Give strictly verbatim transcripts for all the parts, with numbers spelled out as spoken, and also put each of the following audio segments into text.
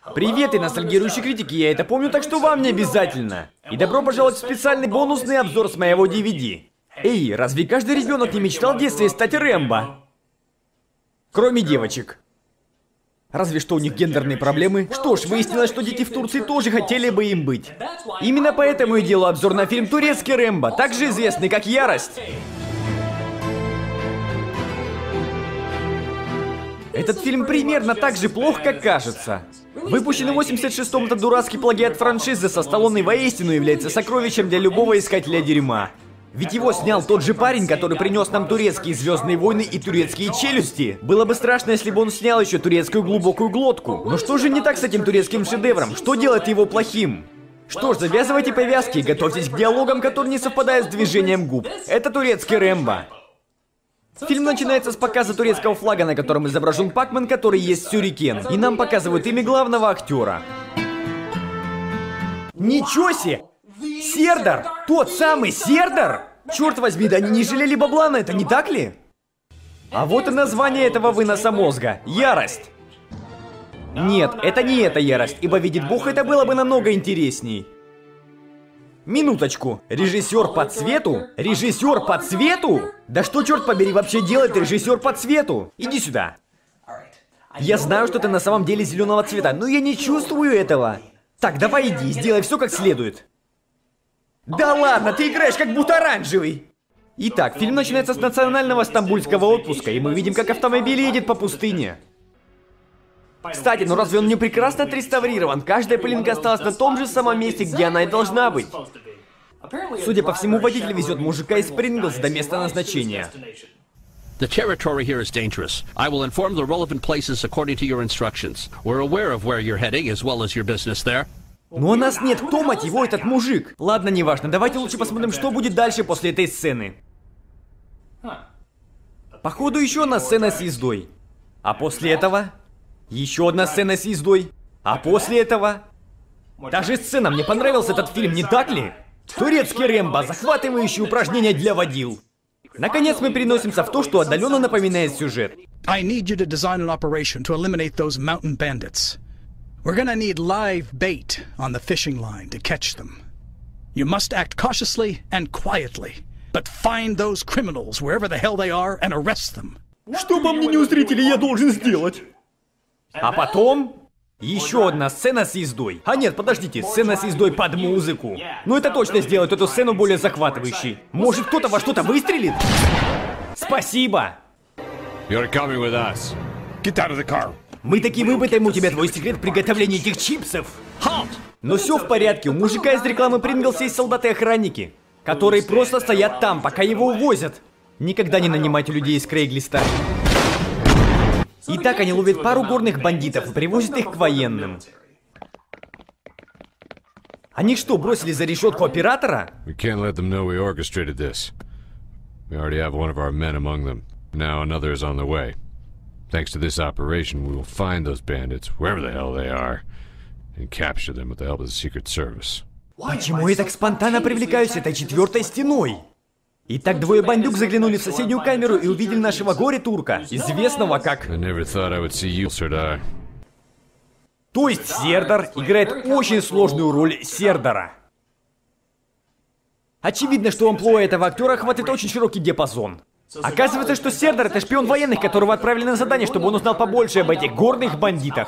Привет и ностальгирующие критики, я это помню, так что вам не обязательно. И добро пожаловать в специальный бонусный обзор с моего ди ви ди. Эй, разве каждый ребенок не мечтал в детстве стать Рэмбо? Кроме девочек. Разве что у них гендерные проблемы. Что ж, выяснилось, что дети в Турции тоже хотели бы им быть. Именно поэтому я делаю обзор на фильм «Турецкий Рэмбо», также известный как «Ярость». Этот фильм примерно так же плох, как кажется. Выпущенный в восемьдесят шестом, этот дурацкий плагиат франшизы со Сталлоне воистину является сокровищем для любого искателя дерьма. Ведь его снял тот же парень, который принес нам турецкие «Звездные войны» и турецкие «Челюсти». Было бы страшно, если бы он снял еще турецкую «Глубокую глотку». Но что же не так с этим турецким шедевром? Что делает его плохим? Что ж, завязывайте повязки и готовьтесь к диалогам, которые не совпадают с движением губ. Это турецкий Рэмбо. Фильм начинается с показа турецкого флага, на котором изображен Пакман, который есть сюрикен. И нам показывают имя главного актера. Ничего себе! Сердар! Тот самый Сердар! Черт возьми, да они не жалели бабла на это, не так ли? А вот и название этого выноса мозга. Ярость. Нет, это не эта ярость, ибо видит Бог, это было бы намного интересней. Минуточку. Режиссер по цвету? Режиссер по цвету? Да что, черт побери, вообще делает режиссер по цвету? Иди сюда. Я знаю, что ты на самом деле зеленого цвета, но я не чувствую этого. Так, давай иди, сделай все как следует. Да ладно, ты играешь как будто оранжевый. Итак, фильм начинается с национального стамбульского отпуска, и мы видим, как автомобиль едет по пустыне. Кстати, ну разве он не прекрасно отреставрирован? Каждая пылинка осталась на том же самом месте, где она и должна быть. Судя по всему, водитель везет мужика из Принглс до места назначения. The territory here is dangerous. I will inform the relevant places according to your instructions. We're aware of where you're heading, as well as your business there. Но у нас нет, кто, мать его, этот мужик? Ладно, неважно, давайте лучше посмотрим, что будет дальше после этой сцены. Походу, еще одна сцена с ездой. А после этого... Еще одна сцена с ездой. А после этого... Та же сцена, мне понравился этот фильм, не так ли? Турецкий Рэмбо, захватывающие упражнения для водил. Наконец мы переносимся в то, что отдаленно напоминает сюжет. I need you to design an operation to eliminate those mountain bandits. We're gonna need live bait on the fishing line to catch them. You must act cautiously and quietly, but find those criminals wherever the hell they are and arrest them. Что по мнению зрителей я должен сделать? А потом... Еще одна сцена с ездой. А нет, подождите, сцена с ездой под музыку. Ну это точно сделает эту сцену более захватывающей. Может, кто-то во что-то выстрелит? Спасибо! You're coming with us. Get out of the car. Мы таки выпытаем у тебя твой секрет приготовления этих чипсов. Halt! Но все в порядке, у мужика из рекламы Принглс есть солдаты-охранники, которые просто стоят там, пока его увозят. Никогда не нанимайте людей из Крейглиста. Итак, они ловят пару горных бандитов и привозят их к военным. Они что, бросили за решетку оператора? We can't let them know we orchestrated this. We already have one of our men among them. Now another is on the way. Thanks to this operation, we will find those bandits, wherever the hell they are, and capture them with the help of the Secret Service. Почему я так спонтанно привлекаюсь этой четвертой стеной? Итак, двое бандюк заглянули в соседнюю камеру и увидели нашего горе-турка, известного как... I never thought I would see you, Serdar. То есть Сердар играет очень сложную роль Сердара. Очевидно, что у амплуа этого актера охватывает очень широкий диапазон. Оказывается, что Сердар — это шпион военных, которого отправили на задание, чтобы он узнал побольше об этих горных бандитах.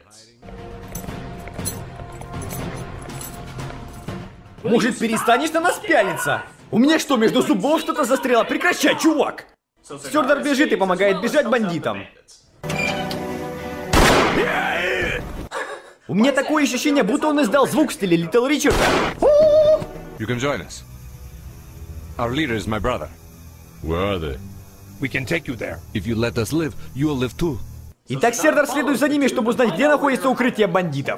Может, перестанешь на нас пялиться? У меня что, между зубов что-то застряло? Прекращай, чувак! Сердар бежит и помогает бежать бандитам. У меня такое ощущение, будто он издал звук в стиле Литл Ричарда. You can join us. Our leader is my brother. Where are they? We can take you there. If you let us live, you will live too. Итак, Сердар следует за ними, чтобы узнать, где находится укрытие бандитов.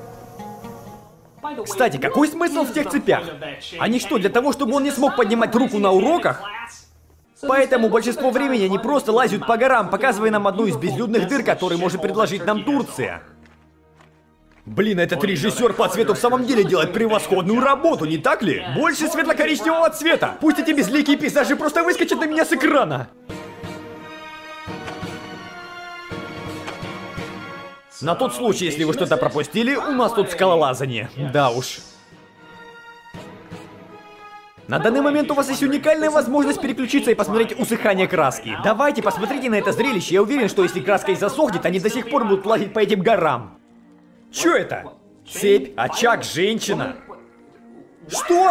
Кстати, какой смысл в тех цепях? Они что, для того, чтобы он не смог поднимать руку на уроках? Поэтому большинство времени они просто лазят по горам, показывая нам одну из безлюдных дыр, которые может предложить нам Турция. Блин, этот режиссер по цвету в самом деле делает превосходную работу, не так ли? Больше светло-коричневого цвета. Пусть эти безликие пейзажи просто выскочат на меня с экрана. На тот случай, если вы что-то пропустили, у нас тут скалолазание. Да уж. На данный момент у вас есть уникальная возможность переключиться и посмотреть усыхание краски. Давайте, посмотрите на это зрелище. Я уверен, что если краска и засохнет, они до сих пор будут лазить по этим горам. Чё это? Цепь, очаг, женщина. Что?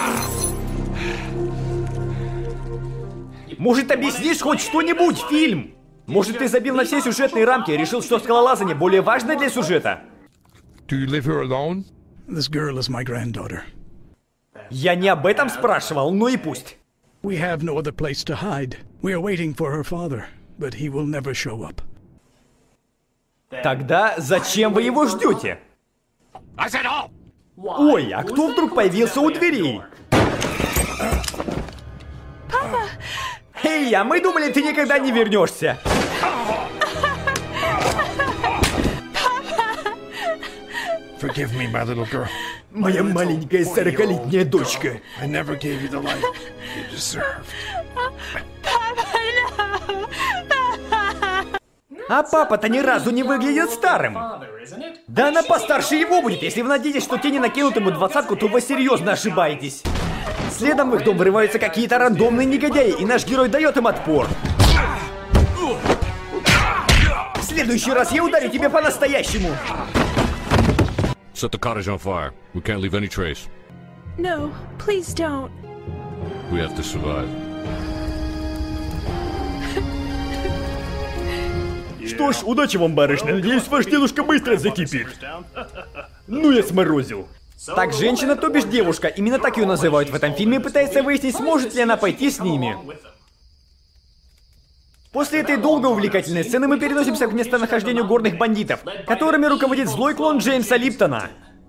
Может, объяснишь хоть что-нибудь, фильм? Может, ты забил на все сюжетные рамки и решил, что скалолазание более важно для сюжета? Do you live here alone? This girl is my granddaughter. Я не об этом спрашивал, ну и пусть. We have no other place to hide. We are waiting for her father, but he will never show up. Тогда зачем вы его ждете? I said halt! Ой, а кто вдруг появился у дверей? Папа! Эй, а мы думали, ты никогда не вернешься. Forgive me, my little girl. Моя маленькая сорокалетняя дочка. I never gave you the life you deserve. А папа-то ни разу не выглядит старым. Да она постарше его будет. Если вы надеетесь, что те не накинут ему двадцатку, то вы серьезно ошибаетесь. Следом в их дом врываются какие-то рандомные негодяи, и наш герой дает им отпор. В следующий раз я ударю тебя по-настоящему. Set the cottage on fire. We can't leave any trace. No, please don't. We have to survive. Что ж, удачи вам, барышня. Надеюсь, ваш дедушка быстро закипит. Ну я сморозил. Так, женщина, то бишь девушка, именно так ее называют в этом фильме, пытается выяснить, сможет ли она пойти с ними. После этой долгой увлекательной сцены мы переносимся к местонахождению горных бандитов, которыми руководит злой клон Джеймса Липтона.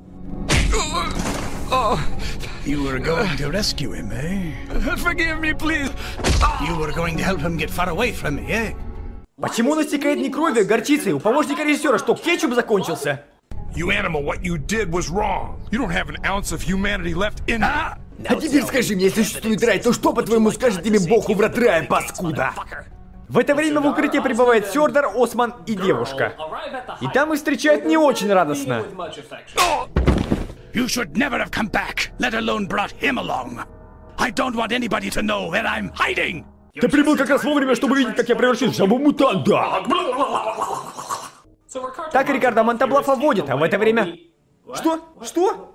You were going to rescue him, eh? Forgive me, please. You were going to help him get far away from me, eh? Почему он истекает не кровью, а горчицей? У помощника режиссера что, кетчуп закончился? You animal, what you did was wrong. You don't have an ounce of humanity left in you. А теперь скажи мне, если существует рай, то что, по-твоему, скажет тебе бог у врат рая, паскуда? В это время в укрытие прибывает Сёрдар, Осман и девушка. И там их встречают не очень радостно. You should never have come back, let alone brought him along. I don't want anybody to know where I'm hiding. Ты прибыл как раз вовремя, чтобы видеть, как я превращусь в жабу-мутанта. Так Рикардо Монтаблафа водит, а в это время... Что? Что?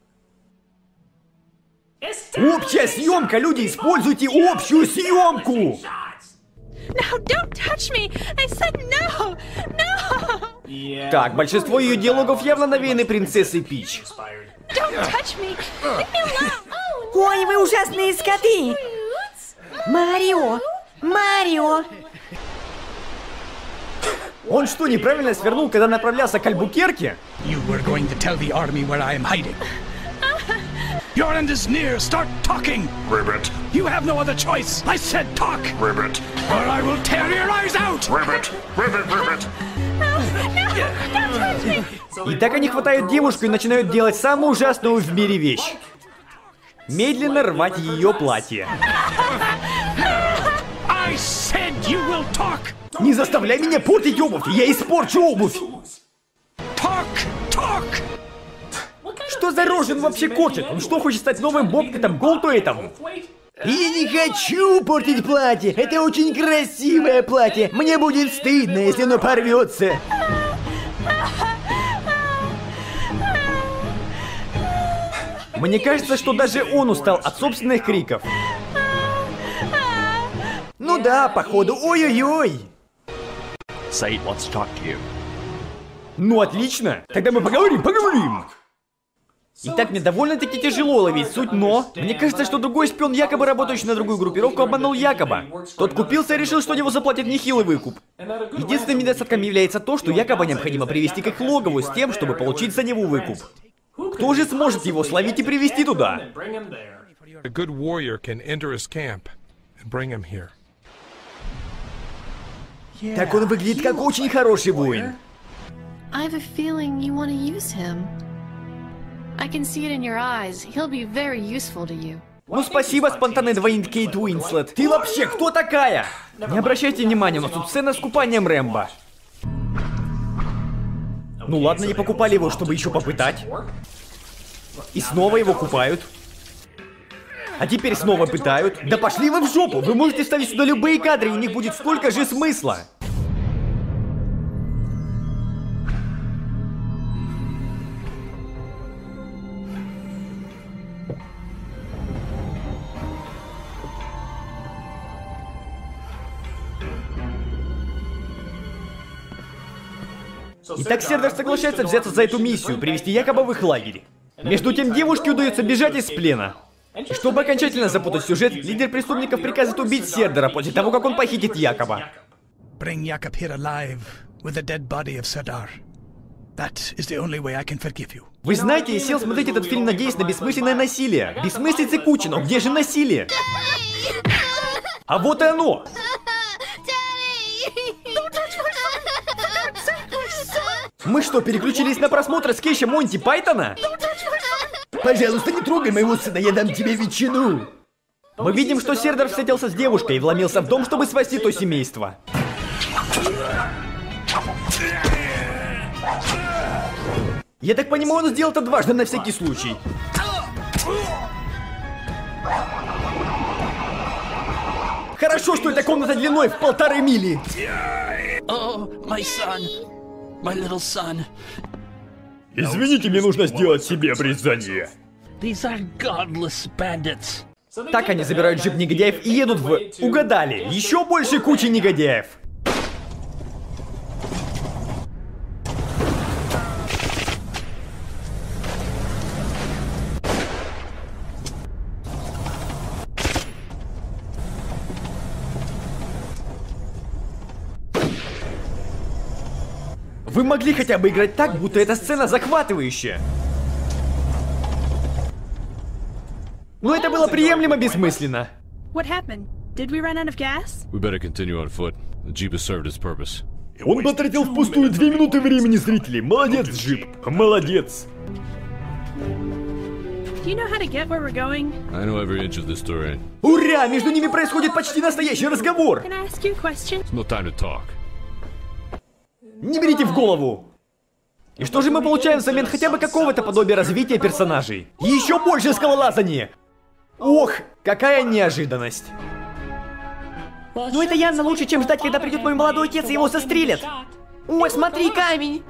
Общая съемка, люди, используйте общую съемку! No, don't touch me! I said no! No! Так, большинство ее диалогов явно навеяны принцессой Пич. Don't touch me! Leave me alone! Ой, вы ужасные скоты! Марио! Марио! Он что, неправильно свернул, когда направлялся к Альбукерке? You were going to tell the army where I am hiding. Your end is near. Start talking. Ribbit. You have no other choice. I said talk. Ribbit. Or I will tear your eyes out. Ribbit. Ribbit. Ribbit. Don't touch me! И так они хватают девушку и начинают делать самую ужасную в мире вещь. Медленно рвать ее платье. I said you will talk. Не заставляй меня портить обувь, я испорчу обувь. Talk. Talk. Что за рожу он вообще корчит? Он что, хочет стать новым Бобкетом Голтуэйтом? Я не хочу портить платье. Это очень красивое платье. Мне будет стыдно, если оно порвется. Мне кажется, что даже он устал от собственных криков. Ну да, походу, ой-ой-ой. Said wants to talk to you. Ну отлично, тогда мы поговорим, поговорим. Итак, мне довольно-таки тяжело ловить суть, но... Мне кажется, что другой шпион, якобы работающий на другую группировку, обманул Якоба. Тот купился и решил, что его заплатят нехилый выкуп. Единственным недостатком является то, что Якоба необходимо привести к их логову с тем, чтобы получить за него выкуп. Кто же сможет его словить и привести туда? A good warrior can enter his camp and bring him here. Так он выглядит как очень хороший воин. I have a feeling you want to use him. I can see it in your eyes. He'll be very useful to you. Ну спасибо, спонтанный двойник Кейт Уинслет. Ты вообще кто такая? Не обращайте внимания, у нас тут сцена с купанием Рэмбо. Ну ладно, не покупали его, чтобы еще попытать. И снова его купают. А теперь снова пытают. Да пошли вы в жопу! Вы можете ставить сюда любые кадры, и у них будет столько же смысла. Итак, Сердер соглашается взяться за эту миссию, привести Якоба в их лагерь. Между тем, девушке удается бежать из плена. И чтобы окончательно запутать сюжет, лидер преступников приказывает убить Сердера после того, как он похитит Якоба. Bring Jakob here alive with the dead body of Serdar. That is the only way I can forgive you. Вы знаете, я сел смотреть этот фильм, надеясь на бессмысленное насилие. Бессмыслицы куча, но где же насилие? А вот и оно! Мы что, переключились на просмотр скетча Монти Пайтона? Пожалуйста, не трогай моего сына, я дам тебе ветчину. Мы видим, что Сердер встретился с девушкой и вломился в дом, чтобы спасти то семейство. Я так понимаю, он сделал это дважды на всякий случай. Хорошо, что эта комната длиной в полторы мили. Oh, my son. My little son. Извините, мне нужно сделать себе обрезание. These are godless bandits. Так они забирают джип негодяев и едут в... Угадали! Еще больше кучи негодяев! Вы могли хотя бы играть так, будто эта сцена захватывающая. Но это было приемлемо бессмысленно. What happened? Did we run out of gas? We better continue on foot. The jeep has served its purpose. Он потратил впустую две минуты времени зрителей. Молодец, джип. Молодец. Do you know how to get where we're going? I know every inch of this terrain. Ура! Между ними происходит почти настоящий разговор. Can I ask you a question? It's no time to talk. Не берите в голову. И что же мы получаем взамен хотя бы какого-то подобия развития персонажей? Еще больше скалолазания! Ох, какая неожиданность. Ну это явно лучше, чем ждать, когда придет мой молодой отец и его застрелят. Ой, смотри, камень!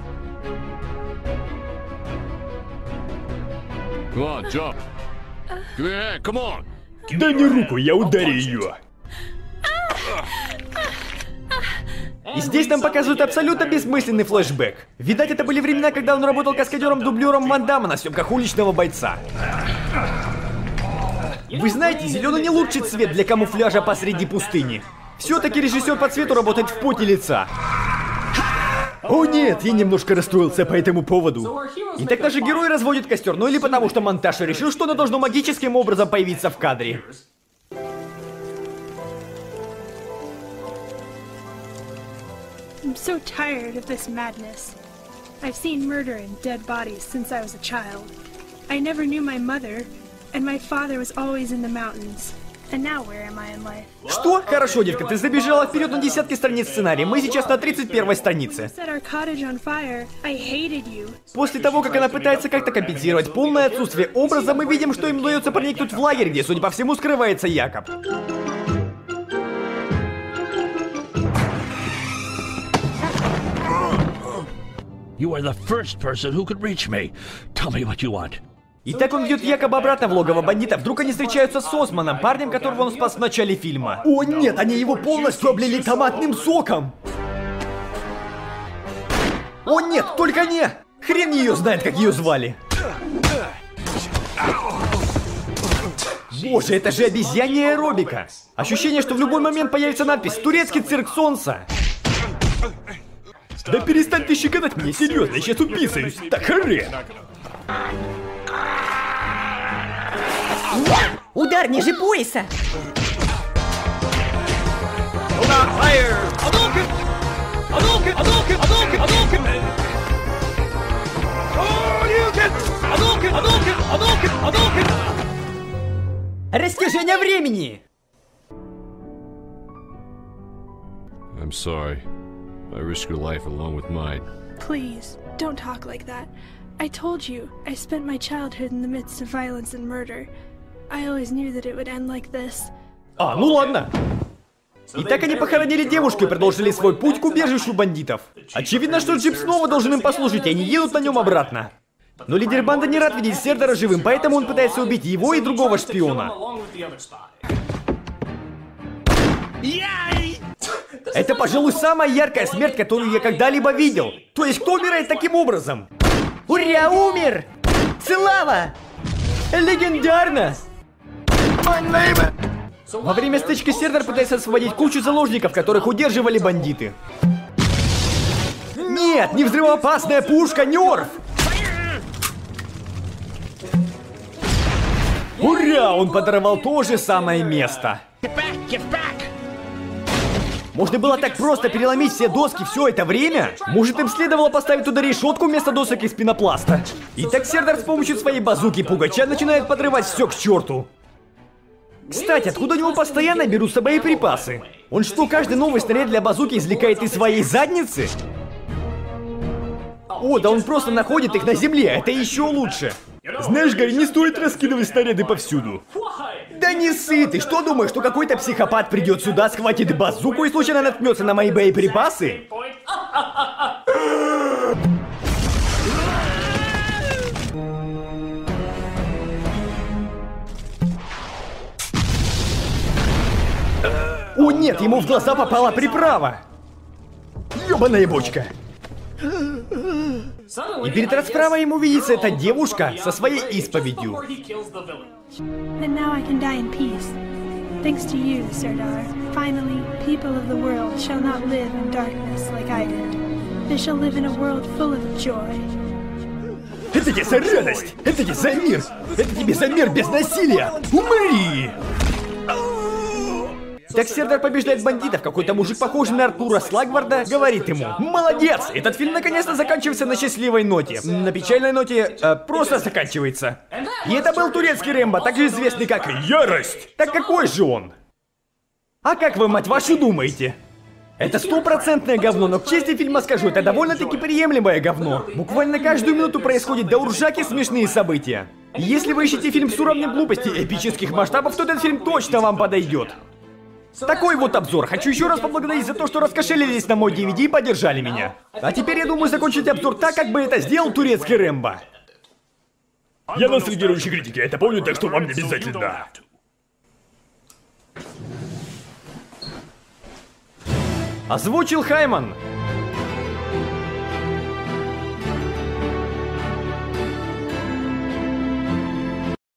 Come on, jump. Give me a hand, come on. Дай мне руку, я ударю ее. И здесь нам показывают абсолютно бессмысленный флешбэк. Видать, это были времена, когда он работал каскадером-дублером Ван Дамма на съемках «Уличного бойца». Вы знаете, зеленый не лучший цвет для камуфляжа посреди пустыни. Все-таки режиссер по цвету работает в поте лица. О нет, я немножко расстроился по этому поводу. Итак, наши герои разводят костер, ну или потому что монтаж решил, что оно должно магическим образом появиться в кадре. I'm so tired of this madness. I've seen murder and dead bodies since I was a child. I never knew my mother, and my father was always in the mountains. And now where am I in life? Что? Хорошо, детка, ты забежала вперед на десятки страниц сценария. Мы сейчас на тридцать первой странице. Set our cottage on fire. I hated you. После того, как она пытается как-то компенсировать полное отсутствие образа, мы видим, что им удается проникнуть в лагерь, где, судя по всему, скрывается Якоб. You are the first person who could reach me. Tell me what you want. Итак, он ведет Якоба обратно в логово бандита. Вдруг они встречаются с Османом, парнем, которого он спас в начале фильма. О нет, они его полностью облили томатным соком. О нет, только не! Хрен ее знает, как ее звали. Боже, это же обезьянья аэробика. Ощущение, что в любой момент появится надпись «Турецкий цирк солнца». Да перестань ты щекотать меня, серьезно, я сейчас уписаюсь. Так хрен. Удар ниже пояса! Растяжение времени! I'm sorry. I risked your life along with mine. Please. Don't talk like that. I told you, I spent my childhood in the midst of violence and murder. I always knew that it would end like this. А, ну ладно. И так они похоронили девушку и продолжили свой путь к убежищу бандитов. Очевидно, что джип снова должен им послужить, и они едут на нем обратно. Но лидер банды не рад видеть Сердора живым, поэтому он пытается убить его и другого шпиона. Это, пожалуй, самая яркая смерть, которую я когда-либо видел. То есть, кто умирает таким образом? Ура, умер! Слава! Легендарно! Во время стычки Сердор пытается освободить кучу заложников, которых удерживали бандиты. Нет, не взрывоопасная пушка, Нерф! Ура, он подорвал то же самое место. Можно было так просто переломить все доски все это время? Может, им следовало поставить туда решетку вместо досок из пенопласта? Итак, Сердор с помощью своей базуки Пугача начинает подрывать все к черту. Кстати, откуда у него постоянно берутся боеприпасы? Он что, каждый новый снаряд для базуки извлекает из своей задницы? О, да он просто находит их на земле, это еще лучше. Знаешь, Гарри, не стоит раскидывать снаряды повсюду. Да не ссы, ты что думаешь, что какой-то психопат придет сюда, схватит базуку и случайно наткнется на мои боеприпасы? О нет, ему в глаза попала приправа. Ёбаная бочка. И перед расправой ему видится эта девушка со своей исповедью. And now I can die in peace. Thanks to you, Serdar. Finally, people of the world shall not live in darkness like I did. They shall live in a world full of joy. Это тебе за радость! Это тебе за мир! Это тебе за мир без насилия! Умри! Так Сердор побеждает бандитов. Какой-то мужик, похожий на Артура Слагварда, говорит ему: молодец! Этот фильм наконец-то заканчивается на счастливой ноте. На печальной ноте э, просто заканчивается. И это был турецкий Рэмбо, также известный как Ярость. Так какой же он? А как вы, мать вашу, думаете? Это стопроцентное говно, но к чести фильма скажу, это довольно-таки приемлемое говно. Буквально каждую минуту происходят до уржаки смешные события. И если вы ищете фильм с уровнем глупости эпических масштабов, то этот фильм точно вам подойдет. Такой вот обзор. Хочу еще раз поблагодарить за то, что раскошелились на мой ди ви ди и поддержали меня. А теперь я думаю закончить обзор так, как бы это сделал турецкий Рэмбо. Я ностальгирующий критики, это помню, так что вам не обязательно. Озвучил Хайман.